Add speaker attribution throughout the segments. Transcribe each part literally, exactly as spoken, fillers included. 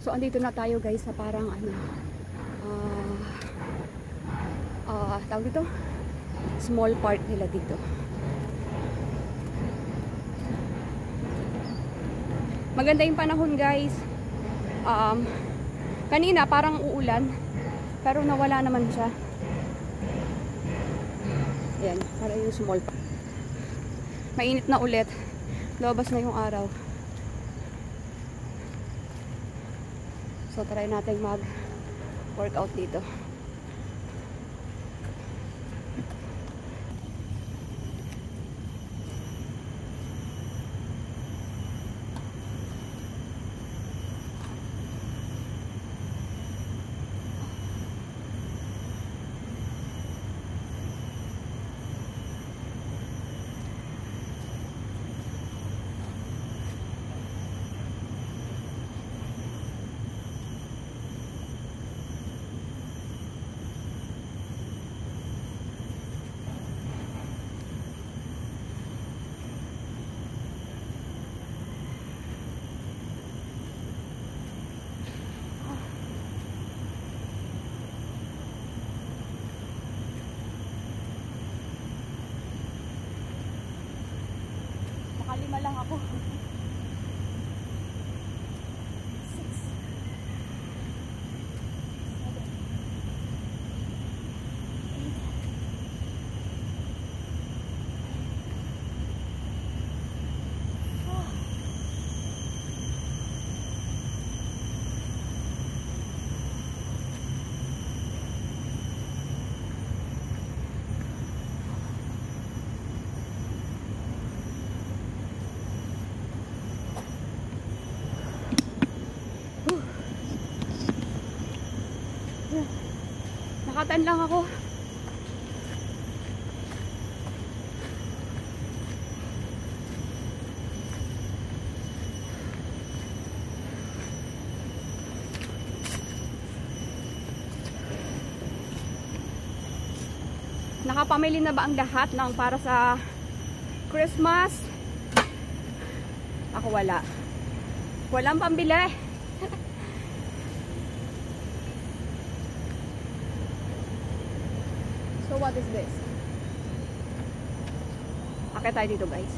Speaker 1: So andito na tayo guys sa parang ano uh, uh, tawag dito, small park nila dito. Maganda yung panahon guys. Um, kanina parang uulan pero nawala naman siya. Ayan, para yung small park. Mainit na ulit. Labas na yung araw. So try natin mag workout dito. Lima lang ako. Six. Seven. Eight. Oh. Nakatan lang ako. Nakapamili na ba ang lahat ng para sa Christmas? Ako wala. Walang pambili. So what is this? Akit tayo dito guys.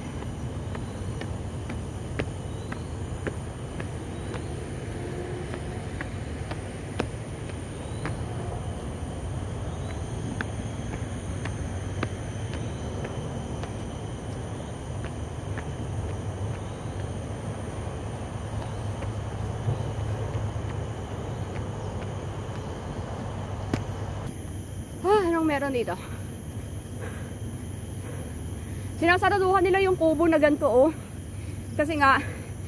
Speaker 1: Meron dito. Sinasaraduhan nila yung kubo na ganito oh. Kasi nga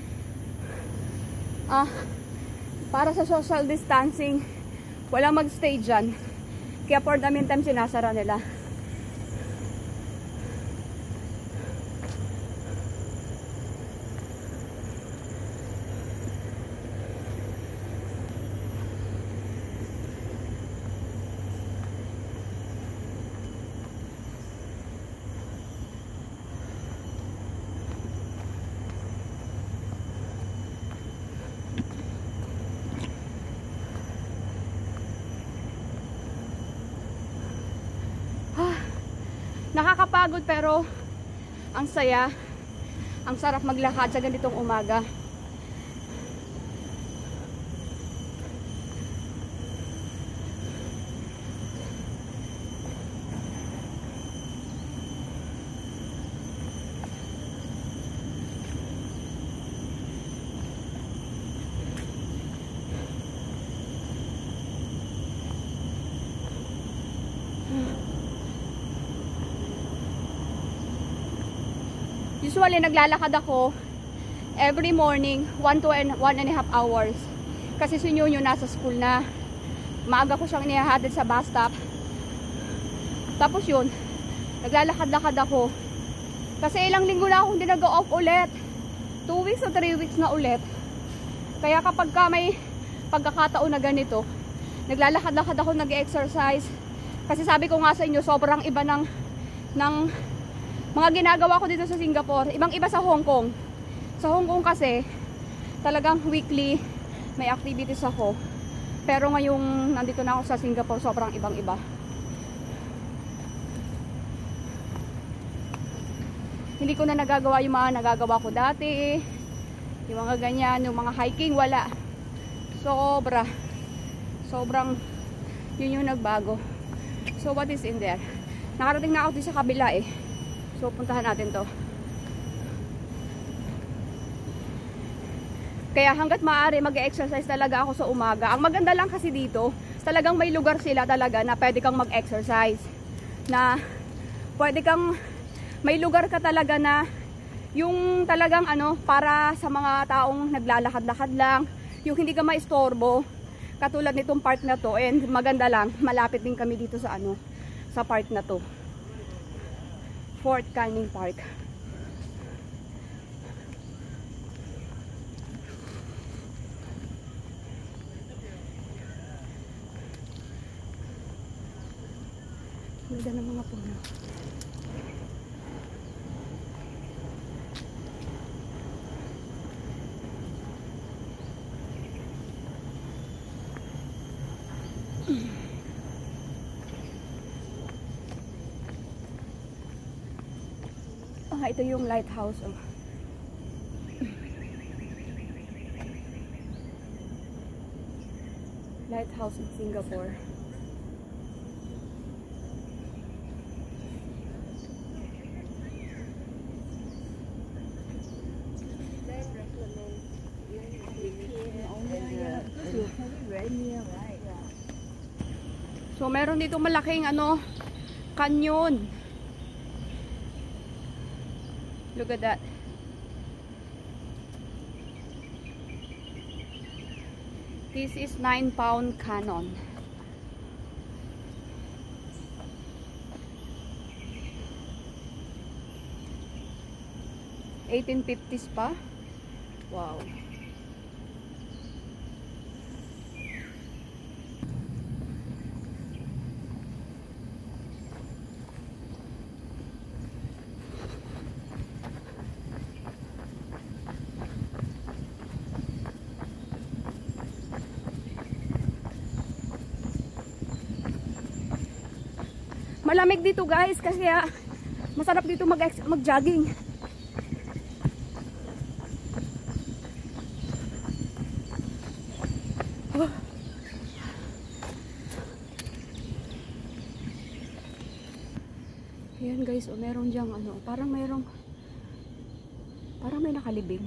Speaker 1: ah, para sa social distancing wala magstay dyan. Kaya for the meantime sinasara nila. Nakakapagod pero ang saya, ang sarap maglakad sa ganitong umaga. Usually naglalakad ako every morning one to one and a half hours kasi si Nyonyo nasa school na. Maaga ko siyang inihahatid sa bus stop. Tapos yun, naglalakad-lakad ako kasi ilang linggo na akong hindi nag-off ulit. two weeks o three weeks na ulit. Kaya kapag ka may pagkakataon na ganito, naglalakad-lakad ako, nag-exercise kasi sabi ko nga sa inyo, sobrang iba ng ng mga ginagawa ko dito sa Singapore. Ibang iba sa Hong Kong. Sa Hong Kong kasi talagang weekly may activities ako. Pero ngayong nandito na ako sa Singapore, sobrang ibang-iba. Hindi ko na nagagawa yung mga nagagawa ko dati. Yung mga ganyan, yung mga hiking, wala. Sobra. Sobrang, yun yung nagbago. So, what is in there? Nakarating na ako dito sa kabila eh. So, puntahan natin to. Kaya hanggat maaari, mag-exercise talaga ako sa umaga. Ang maganda lang kasi dito, talagang may lugar sila talaga na pwede kang mag-exercise. Na, pwede kang, may lugar ka talaga na yung talagang ano, para sa mga taong naglalakad-lakad lang, yung hindi ka maistorbo, katulad nitong park na to. And maganda lang, malapit din kami dito sa ano, sa park na to, Fort Canning Park. Ganda ng mga puno. Ah, ito yung lighthouse. Oh. Lighthouse in Singapore. So meron dito malaking ano, canyon. Look at that. This is nine pound cannon. eighteen fifties pa. Wow. Malamig dito guys kasi ah, masarap dito mag-jogging. Oh. Ayan guys, oh, meron diyang ano, parang mayroong parang may nakalibing.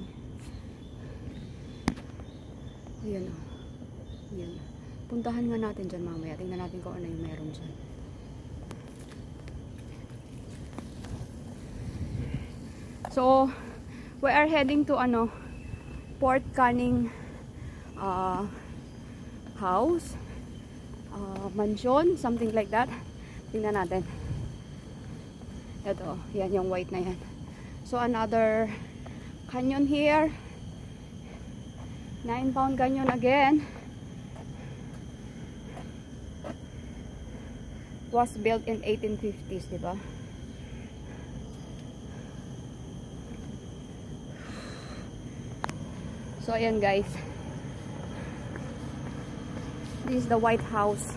Speaker 1: Ayan oh. Ayan. Puntahan nga natin dyan mamaya. Tingnan natin kung ano yung meron dyan. So, we are heading to ano, Fort Canning uh, house, uh, mansion, something like that. Tingnan natin. Ito, yan yung white na yan. So, another canyon here. nine pound canyon again. Was built in eighteen fifties, diba? So, ayan guys. This is the White House.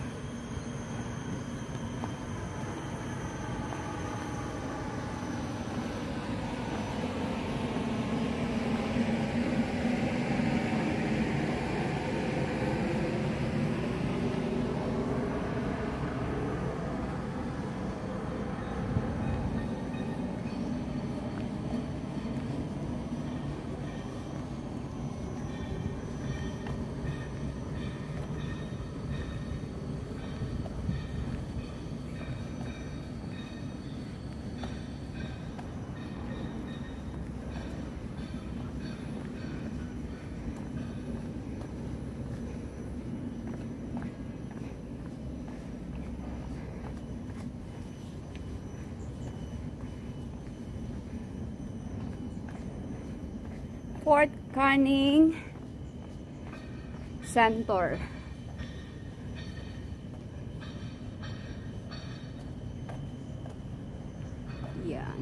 Speaker 1: Fort Canning Center. Yan.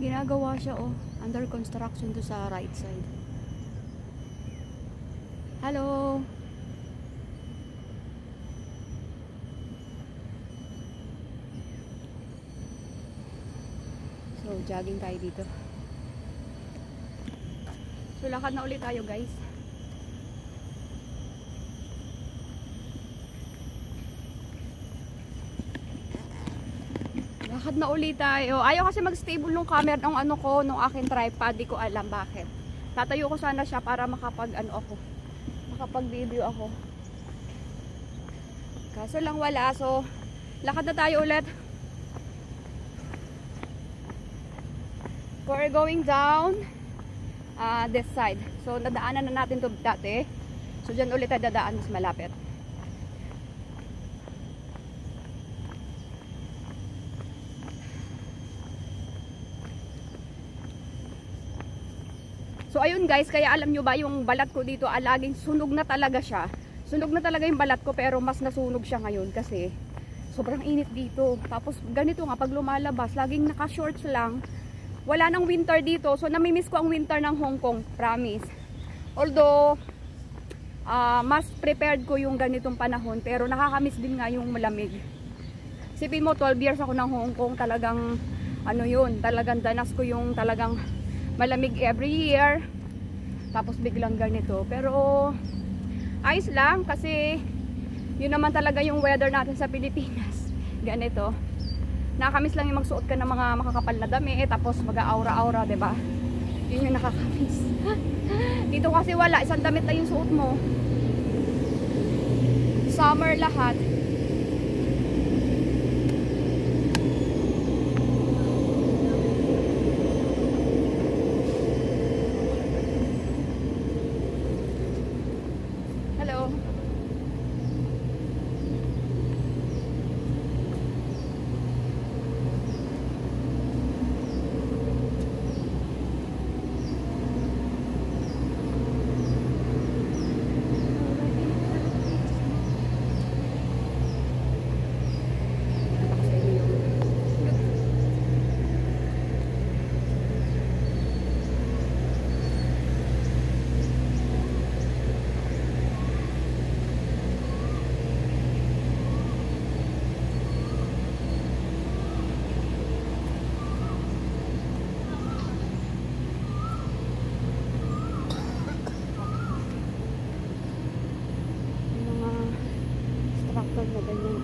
Speaker 1: Ginagawa siya, oh. Under construction to sa right side. Hello. So, jogging tayo dito. So, lakad na ulit tayo, guys. Lakad na ulit tayo. Ayaw kasi mag-stable nung camera ng ano ko, nung aking tripod. Di ko alam bakit. Tatayo ko sana siya para makapag ano ako. Makapag video ako. Kaso lang wala. So, lakad na tayo ulit. We're going down uh, this side. So, nadaanan na natin to dati. So, dyan ulit tayo dadaan. Mas malapit. So ayun guys, kaya alam nyo ba yung balat ko dito, ah, laging sunog na talaga siya. Sunog na talaga yung balat ko, pero mas nasunog siya ngayon kasi sobrang init dito. Tapos ganito nga, pag lumalabas, laging naka-shorts lang. Wala nang winter dito, so namimiss ko ang winter ng Hong Kong, promise. Although, uh, mas prepared ko yung ganitong panahon, pero nakakamiss din nga yung malamig. Sipin mo, twelve years ako ng Hong Kong, talagang ano yun, talagang danas ko yung talagang malamig every year, tapos biglang ganito. Pero ayos lang kasi yun naman talaga yung weather natin sa Pilipinas, ganito. Nakakamiss lang yung magsuot ka ng mga makakapal na dami, tapos mag-aura-aura, diba? Yun yung nakakamiss. Dito kasi wala, isang damit na yung suot mo, summer lahat. Na ganyan.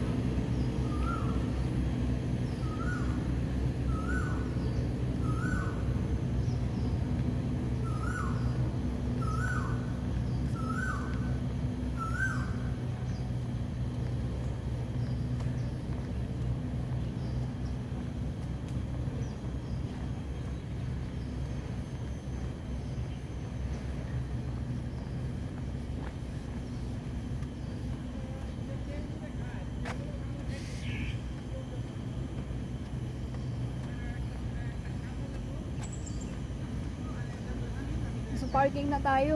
Speaker 1: Parking na tayo.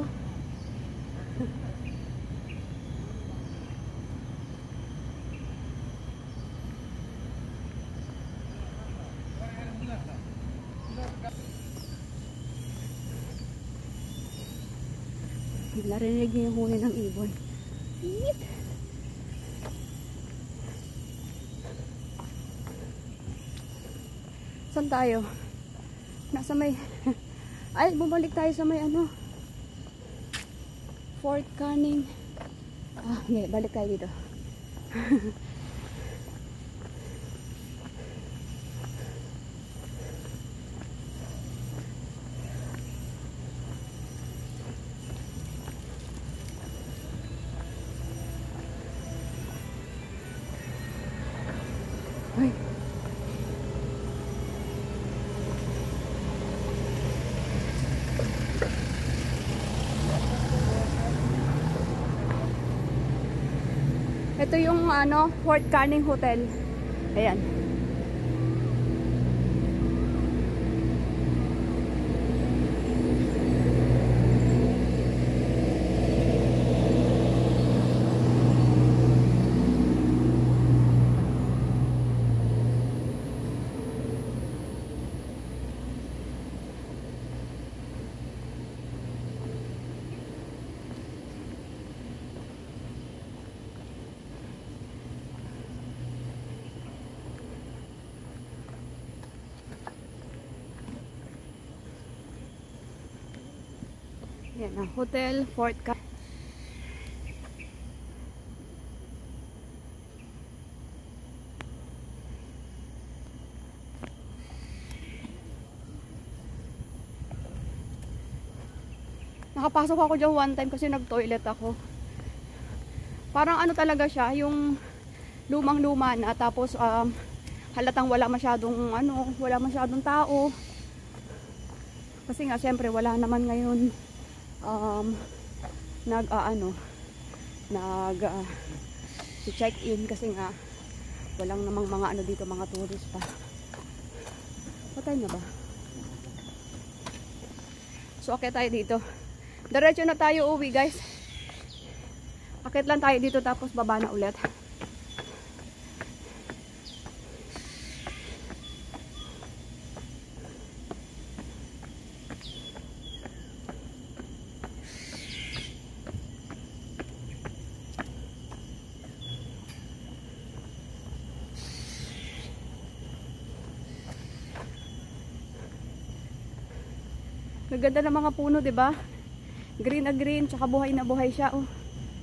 Speaker 1: Narinig niyo yung huni ng ibon. Init. Saan tayo? Nasa may ay, bumalik tayo sa may ano, Fort Canning. Ah, okay, balik tayo dito. Ay. Ito yung ano, Fort Canning Hotel. Ayan. Yan ang Hotel Fort Canning. Nakapasok ako dyan one time kasi nag-toilet ako. Parang ano talaga siya, yung lumang-luma na, tapos um, halatang wala masyadong ano, wala masyadong tao. Kasi nga syempre wala naman ngayon um, nag uh, ano nag uh, check in kasi nga walang namang mga ano dito, mga turista. Patay na ba? So okay tayo dito. Diretso na tayo uwi, guys. Akit lang tayo dito tapos baba na ulit. Gaganda ng mga puno, 'di ba? Green na green, tsaka buhay na buhay siya, oh.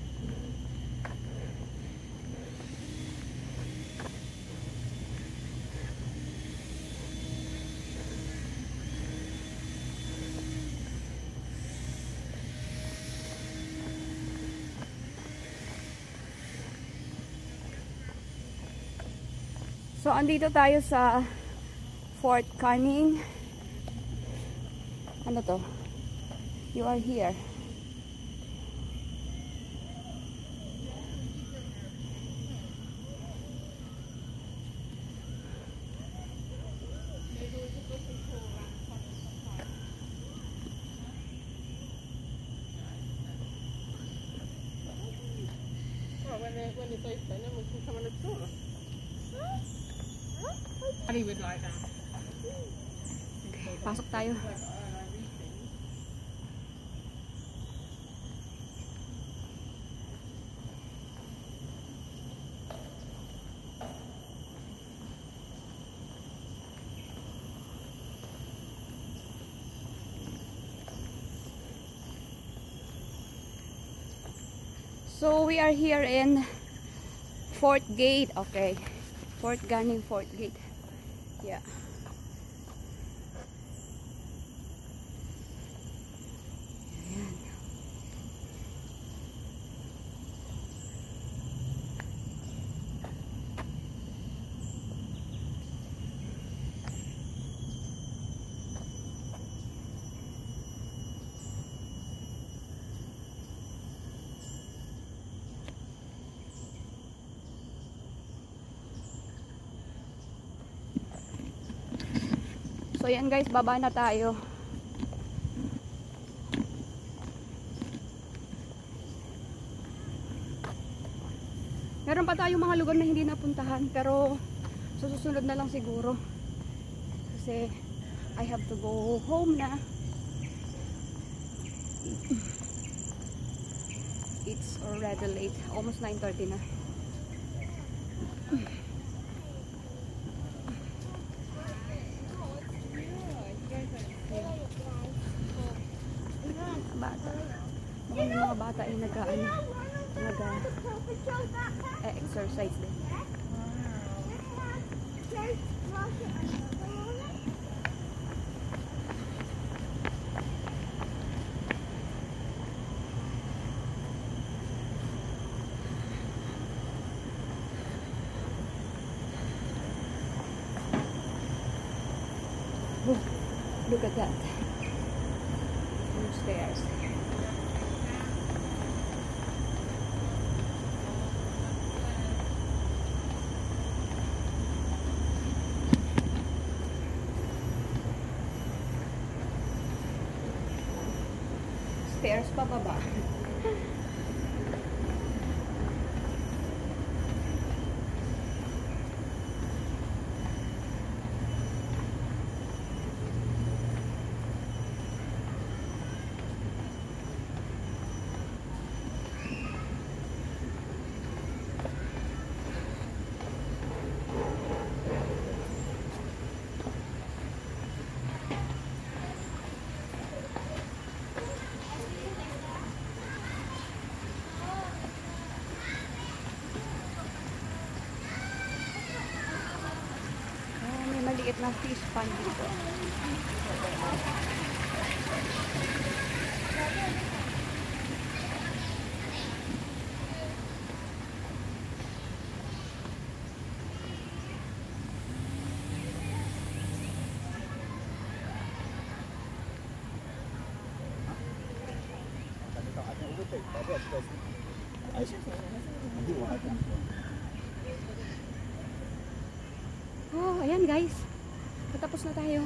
Speaker 1: So, andito tayo sa Fort Canning. Ano to? You are here.
Speaker 2: He would like that.
Speaker 1: Okay, pasok tayo. So we are here in Fort Gate. Okay, Fort Canning, Fort Gate. Yeah. Ayan. So yan guys, baba na tayo. Meron pa tayong mga lugar na hindi napuntahan, pero susunod na lang siguro. Kasi I have to go home na. It's already late. Almost nine thirty na. Bata. Mukhang yung mga bata ay nag-ano, nag-exercise din. Oh, look at that. Stairs. Stairs pa baba. maliit na fish pond dito. Oh, ayan guys. Patapos na tayo.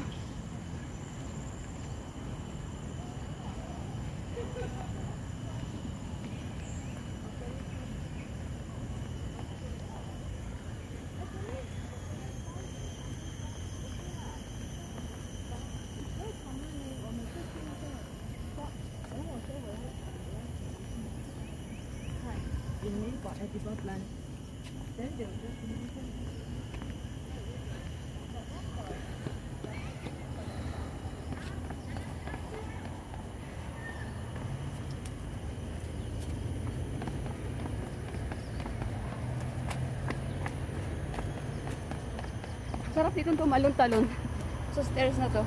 Speaker 1: Sarap dito tumalon-talon sa stairs na to.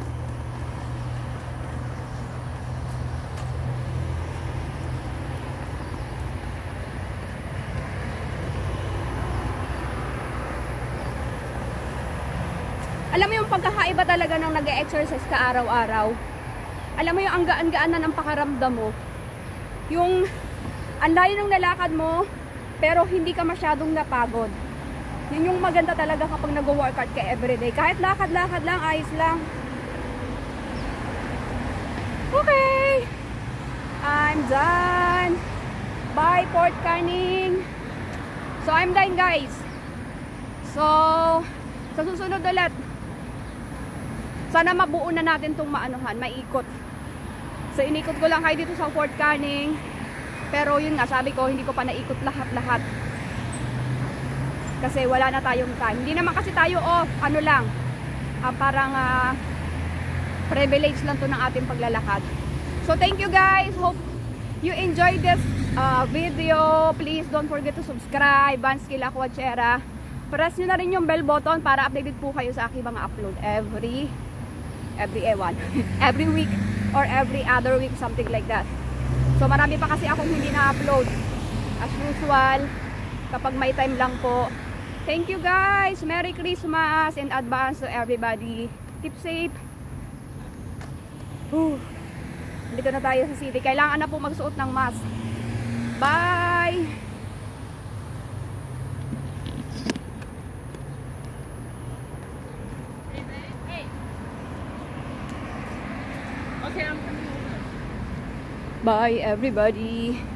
Speaker 1: Alam mo yung pagkakaiba talaga ng nag-exercise ka araw-araw. Alam mo yung ang gaan-gaan na ng pakaramdam mo. Yung ang layo ng nalakad mo, pero hindi ka masyadong napagod. Yun yung maganda talaga kapag nag-workout ka everyday. Kahit lakad-lakad lang, ayos lang. Okay. I'm done. Bye, Fort Canning. So, I'm done, guys. So, sa susunod ulit, sana mabuo na natin itong maanuhan, maikot. So, inikot ko lang kayo dito sa Fort Canning. Pero yun nga, sabi ko, hindi ko pa naikot lahat-lahat. Kasi wala na tayong time. Hindi naman kasi tayo off, ano lang, uh, parang uh, privilege lang to ng ating paglalakad. So thank you guys. Hope you enjoyed this uh, video. Please don't forget to subscribe. Vhandzky Lakwachera. Press nyo na rin yung bell button para updated po kayo sa aking mga upload every every ewan every week or every other week, something like that. So marami pa kasi akong hindi na-upload as usual kapag may time lang po. Thank you guys. Merry Christmas in advance to everybody. Keep safe. Whew. Dito na tayo sa city. Kailangan na po magsuot ng mask. Bye!
Speaker 2: Okay, I'm coming over.
Speaker 1: Bye everybody.